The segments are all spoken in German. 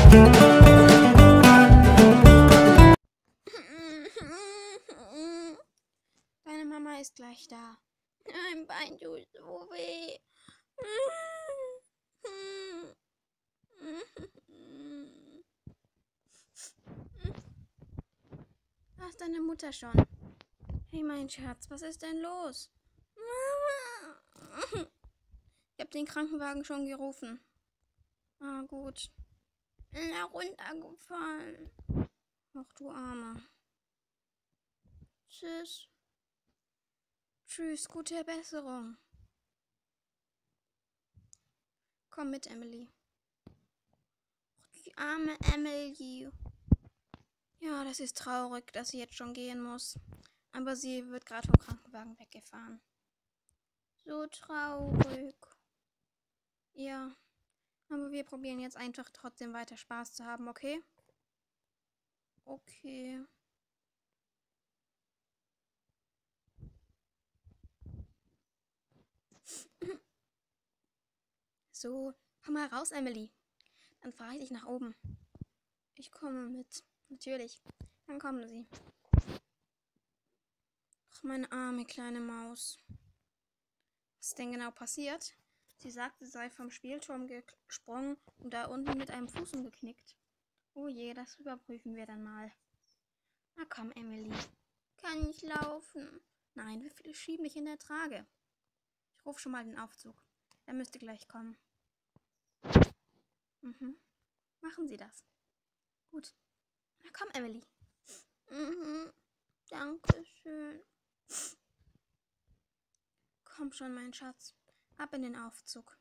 Deine Mama ist gleich da. Mein Bein tut so weh. Da ist deine Mutter schon. Hey, mein Schatz, was ist denn los? Mama! Ich habe den Krankenwagen schon gerufen. Ah, gut. Bin da runtergefallen. Ach, du Arme. Tschüss. Tschüss, gute Besserung. Komm mit, Emily. Ach, die arme Emily. Ja, das ist traurig, dass sie jetzt schon gehen muss. Aber sie wird gerade vom Krankenwagen weggefahren. So traurig. Ja, aber wir probieren jetzt einfach trotzdem weiter Spaß zu haben, okay? Okay. So, komm mal raus, Emily. Dann fahre ich dich nach oben. Ich komme mit. Natürlich. Dann kommen Sie. Ach, meine arme kleine Maus. Was ist denn genau passiert? Sie sagt, sie sei vom Spielturm gesprungen und da unten mit einem Fuß umgeknickt. Oh je, das überprüfen wir dann mal. Na komm, Emily. Kann ich laufen? Nein, wir schieben dich in der Trage. Ich rufe schon mal den Aufzug. Er müsste gleich kommen. Machen Sie das. Gut. Na komm, Emily. Dankeschön. Komm schon, mein Schatz. Ab in den Aufzug.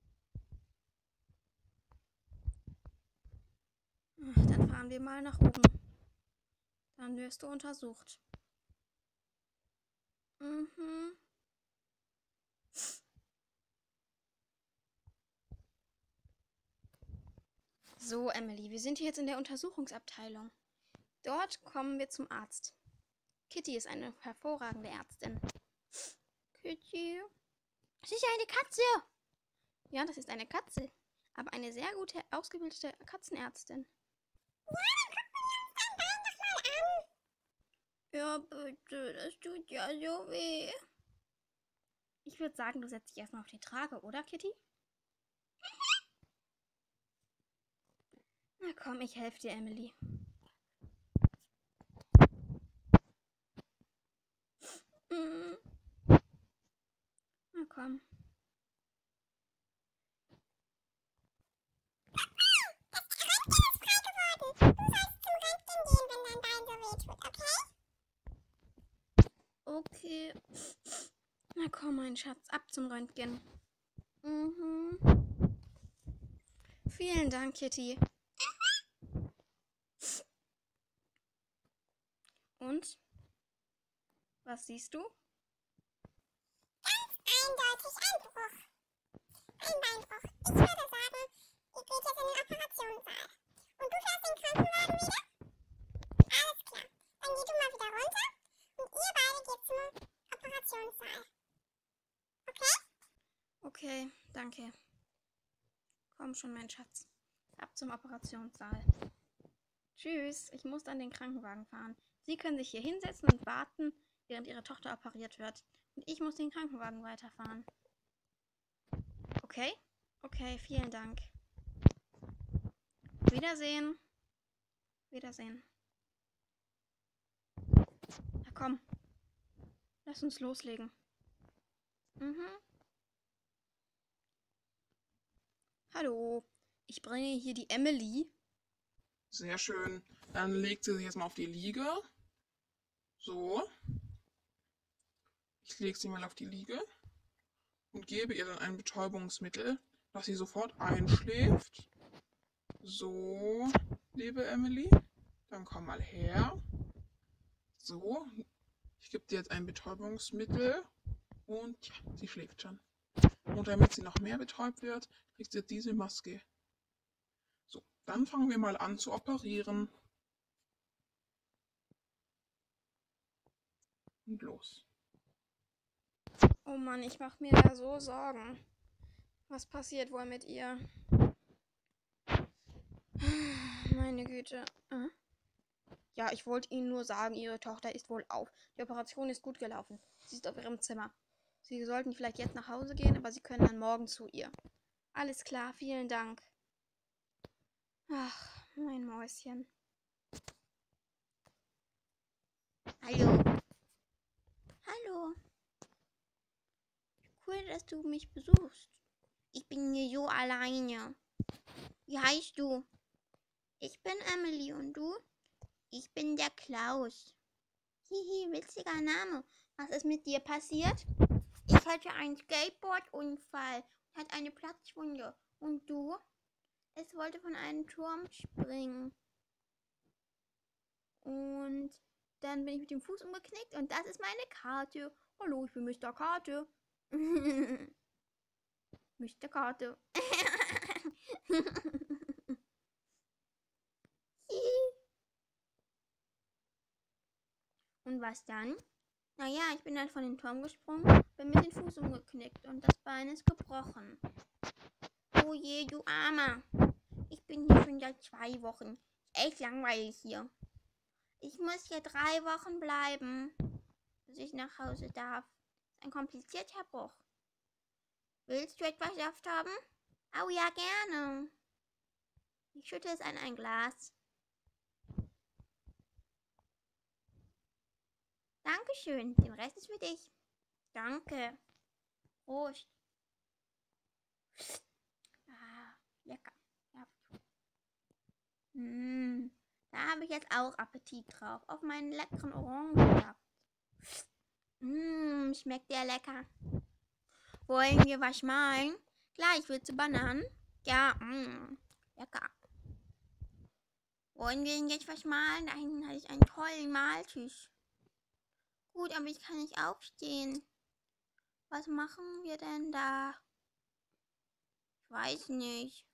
Dann fahren wir mal nach oben. Dann wirst du untersucht. So, Emily, wir sind hier jetzt in der Untersuchungsabteilung. Dort kommen wir zum Arzt. Kitty ist eine hervorragende Ärztin. Kitty? Das ist ja eine Katze. Ja, das ist eine Katze. Aber eine sehr gute, ausgebildete Katzenärztin. Ja, bitte, das tut ja so weh. Ich würde sagen, du setzt dich erstmal auf die Trage, oder, Kitty? Na komm, ich helfe dir, Emily. Na komm. Okay. Na komm, mein Schatz, ab zum Röntgen. Vielen Dank, Kitty. Und? Was siehst du? Eindeutig ein Bruch. Ein Beinbruch. Ich würde sagen, ihr geht jetzt in den Operationssaal. Und du fährst den Krankenwagen wieder? Alles klar. Dann geh du mal wieder runter und ihr beide geht zum Operationssaal. Okay? Okay, danke. Komm schon, mein Schatz. Ab zum Operationssaal. Tschüss, ich muss dann den Krankenwagen fahren. Sie können sich hier hinsetzen und warten, während Ihre Tochter operiert wird. Und ich muss den Krankenwagen weiterfahren. Okay? Okay, vielen Dank. Wiedersehen. Wiedersehen. Na komm. Lass uns loslegen. Hallo. Ich bringe hier die Emily. Sehr schön. Dann legt sie sich jetzt mal auf die Liege. So. Ich lege sie mal auf die Liege und gebe ihr dann ein Betäubungsmittel, dass sie sofort einschläft. So, liebe Emily, dann komm mal her. So, ich gebe dir jetzt ein Betäubungsmittel und ja, sie schläft schon. Und damit sie noch mehr betäubt wird, kriegt sie diese Maske. So, dann fangen wir mal an zu operieren. Und los. Oh Mann, ich mache mir da so Sorgen. Was passiert wohl mit ihr? Meine Güte. Ja, ich wollte Ihnen nur sagen, Ihre Tochter ist wohl auf. Die Operation ist gut gelaufen. Sie ist auf ihrem Zimmer. Sie sollten vielleicht jetzt nach Hause gehen, aber Sie können dann morgen zu ihr. Alles klar, vielen Dank. Ach, mein Mäuschen. Hallo. Hallo. Cool, dass du mich besuchst. Ich bin hier so alleine. Wie heißt du? Ich bin Emily und du? Ich bin der Klaus. Hihi, witziger Name. Was ist mit dir passiert? Ich hatte einen Skateboardunfall und hatte eine Platzwunde. Und du? Es wollte von einem Turm springen. Und dann bin ich mit dem Fuß umgeknickt und das ist meine Karte. Hallo, ich bin Mr. Karte. Mr. Karte. Und was dann? Naja, ich bin halt von den Turm gesprungen, bin mit dem Fuß umgeknickt und das Bein ist gebrochen. Oh je, du Armer. Ich bin hier schon seit 2 Wochen. Echt langweilig hier. Ich muss hier 3 Wochen bleiben, bis ich nach Hause darf. Das ist ein komplizierter Bruch. Willst du etwas Saft haben? Oh ja, gerne. Ich schütte es in ein Glas. Dankeschön, den Rest ist für dich. Danke. Prost. Ah, lecker. Ja. Da habe ich jetzt auch Appetit drauf. Auf meinen leckeren Orangensaft. Schmeckt der lecker. Wollen wir was malen? Gleich, willst du Bananen? Ja, lecker. Wollen wir denn jetzt was malen? Da hinten hatte ich einen tollen Maltisch. Gut, aber ich kann nicht aufstehen. Was machen wir denn da? Ich weiß nicht.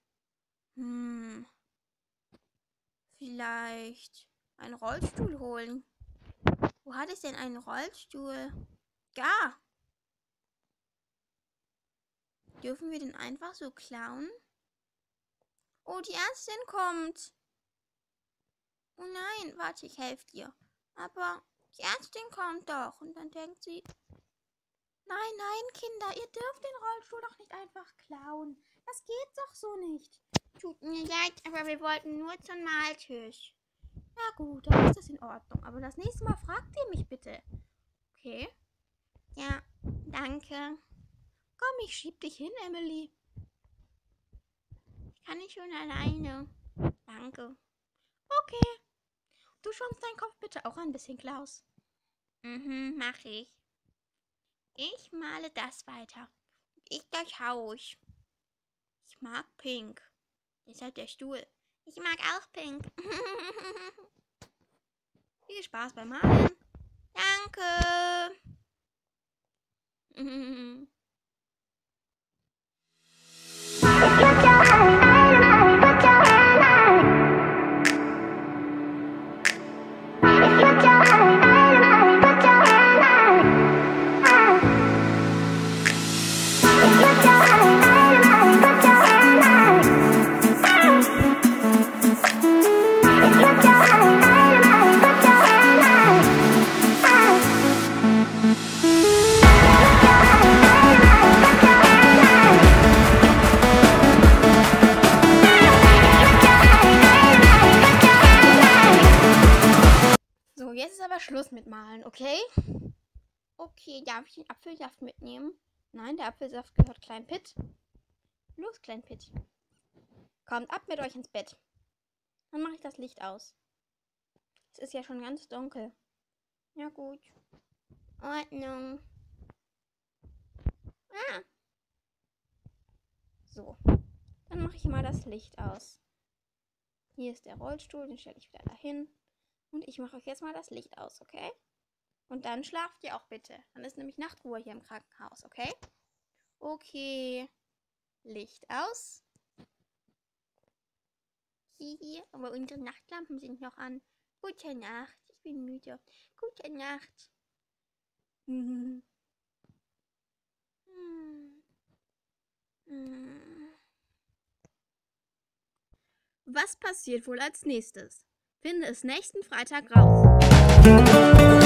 Vielleicht einen Rollstuhl holen. Wo hat es denn einen Rollstuhl? Ja. Dürfen wir den einfach so klauen? Oh, die Ärztin kommt. Oh nein, warte, ich helfe dir. Aber die Ärztin kommt doch. Und dann denkt sie, nein, nein, Kinder, ihr dürft den Rollstuhl doch nicht einfach klauen. Das geht doch so nicht. Tut mir leid, aber wir wollten nur zum Maltisch. Na gut, dann ist das in Ordnung. Aber das nächste Mal fragt ihr mich bitte. Okay? Ja, danke. Komm, ich schieb dich hin, Emily. Ich kann nicht schon alleine. Danke. Okay. Du schonst deinen Kopf bitte auch ein bisschen, Klaus. Mach ich. Ich male das weiter. Ich das Haus. Ich mag pink. Deshalb der Stuhl. Ich mag auch pink. Viel Spaß beim Malen. Danke. So, jetzt ist aber Schluss mit Malen, okay? Okay, darf ich den Apfelsaft mitnehmen? Nein, der Apfelsaft gehört Klein Pitt. Los, Klein Pitt. Kommt ab mit euch ins Bett. Dann mache ich das Licht aus. Es ist ja schon ganz dunkel. Ja gut. Ordnung. So. Dann mache ich mal das Licht aus. Hier ist der Rollstuhl, den stelle ich wieder dahin. Und ich mache euch jetzt mal das Licht aus, okay? Und dann schlaft ihr auch bitte. Dann ist nämlich Nachtruhe hier im Krankenhaus, okay? Okay. Licht aus. Hihi, aber unsere Nachtlampen sind noch an. Gute Nacht. Ich bin müde. Gute Nacht. Was passiert wohl als nächstes? Finde es nächsten Freitag raus.